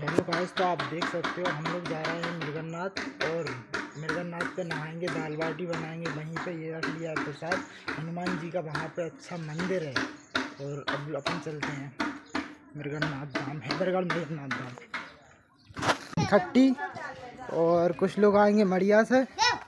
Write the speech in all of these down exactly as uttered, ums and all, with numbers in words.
Hello guys, तो आप देख सकते हो हम लोग जा रहे हैं मृगन्नाथ और मृगन्नाथ पे नहाएंगे, दाल बाटी बनाएंगे वहीं पे। ये रख लिया प्रसाद हनुमान जी का, वहाँ पे अच्छा मंदिर है। और अब अपन चलते हैं मृगन्नाथ धाम, हैदरगढ़ मृगन्नाथ धाम। खट्टी और कुछ लोग आएंगे मड़िया से।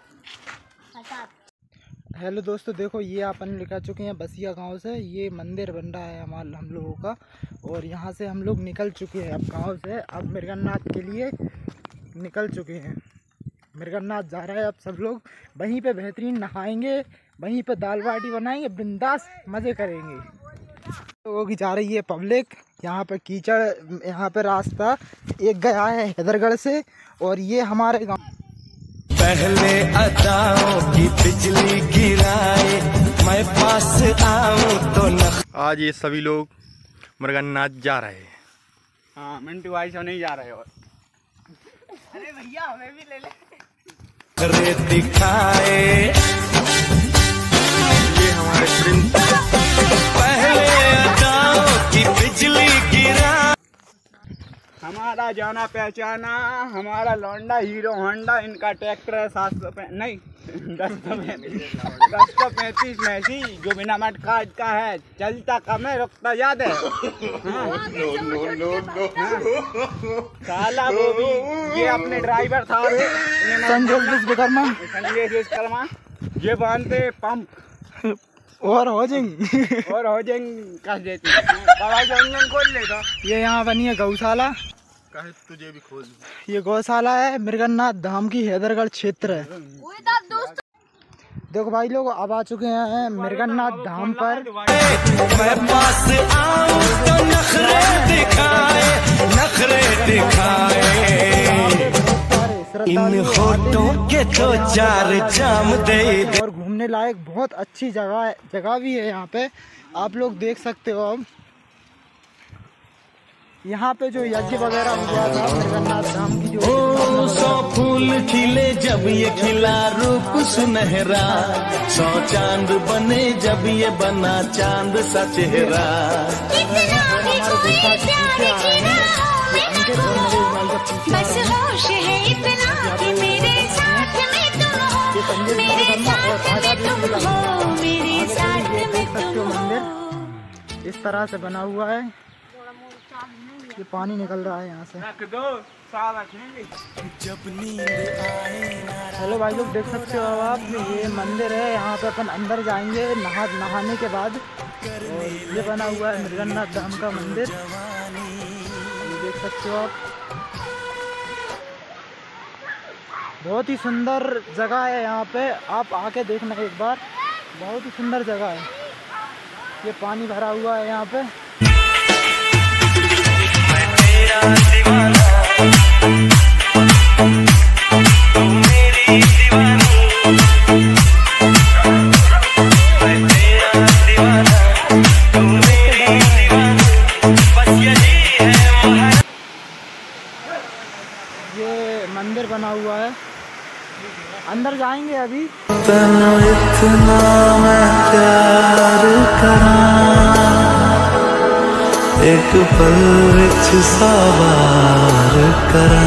हेलो दोस्तों, देखो ये अपन निकल चुके हैं बसिया गांव से। ये मंदिर बन रहा है हमारे हम लोगों का, और यहाँ से हम लोग निकल चुके हैं अब गांव से। अब मृगन्नाथ के लिए निकल चुके हैं। मृगन्नाथ जा रहा है अब सब लोग। वहीं पे बेहतरीन नहाएंगे, वहीं पे दाल बाटी बनाएंगे, बिंदास मज़े करेंगे। लोगों की जा रही है पब्लिक। यहाँ पे कीचड़, यहाँ पे रास्ता एक गया है हैदरगढ़ से, और ये हमारे गाँव। पहले अदाओं की बिजली गिराए, मैं पास आऊं तो न। आज ये सभी लोग मृगन्नाथ जा रहे हैं। हाँ, मिंटू भाई सब नहीं जा रहे हो। अरे भैया हमें भी ले ले। करे दिखाए ये हमारे प्रिंस। पहले अदाओं की बिजली गिरा। हमारा जाना पहचाना, हमारा लौंडा हीरो होंडा, इनका ट्रैक्टर है सात सौ पे नहीं दस सौ दस सौ पैंतीस मैसी, जो बिना मट काट का है, चलता कम है रुकता ज्यादा है। हाँ। नो, नो, नो, हाँ। साला वो भी ये अपने ड्राइवर था संजय विश्वकर्मा, संजय विश्वकर्मा, ये बांधते पंप और हो जाएंगे और हो जाएंगे कस देती इंजन खोल लेगा। ये यहाँ बनी है गौशाला। कहे तुझे भी खोल। ये गौशाला है मृगन्नाथ धाम की, हैदरगढ़ क्षेत्र है। देखो भाई लोग, अब आ चुके हैं मृगन्नाथ धाम पर। मैं पास आऊं तो नखरे दिखाए, नखरे दिखाए। इन होठों के तो चार जाम दे। और घूमने लायक बहुत अच्छी जगह है, जगह भी है यहाँ पे। आप लोग देख सकते हो। अब यहाँ पे जो यज्ञ वगैरह हुआ था मृगन्नाथ धाम की, जो सौ फूल खिले जब ये खिला रूप सुनहरा, सौ चांद बने जब ये बना चांद सा चेहरा। बस होश है इतना कि मेरे साथ में तुम हो, मेरे साथ में तुम हो, मेरे साथ में तुम हो। इस तरह से बना हुआ है। ये पानी निकल रहा है यहाँ से। रख दो, सारा जब नींद आए। हेलो भाई लोग, देख सकते हो आप, ये मंदिर है। यहाँ पे अपन अंदर जाएंगे नहा नहाने के बाद। और ये बना हुआ है मृगन्नाथ धाम का मंदिर, ये देख सकते हो आप। बहुत ही सुंदर जगह है यहाँ पे, आप आके देखना एक बार। बहुत ही सुंदर जगह है। ये पानी भरा हुआ है यहाँ पे। ये मंदिर बना हुआ है, अंदर जाएंगे अभी। तनु इतना मैं प्यार करा, एक पल विच सवार करा।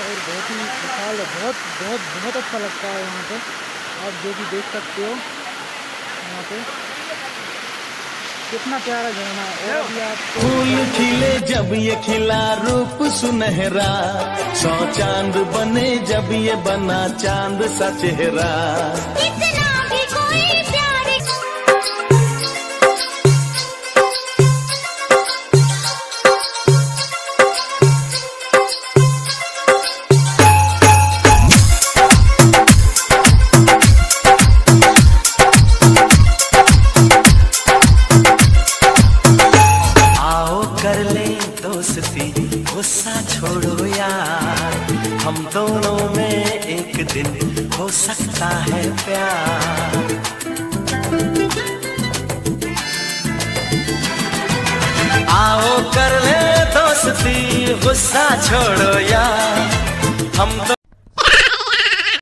और बहुत ही विशाल है, बहुत बहुत बहुत अच्छा लगता है यहाँ पे। आप जो भी देख सकते हो यहाँ पे कितना प्यारा झरना है। और अभी आप फूल खिले जब ये खिला रूप सुनहरा, सौ चांद बने जब ये बना चांद सा चेहरा। इतना भी कोई प्यार कर ले दोस्ती गुस्सा छोड़ो यार, हम दोनों में एक दिन हो सकता है प्यार। आओ कर ले दोस्ती गुस्सा छोड़ो यार, हम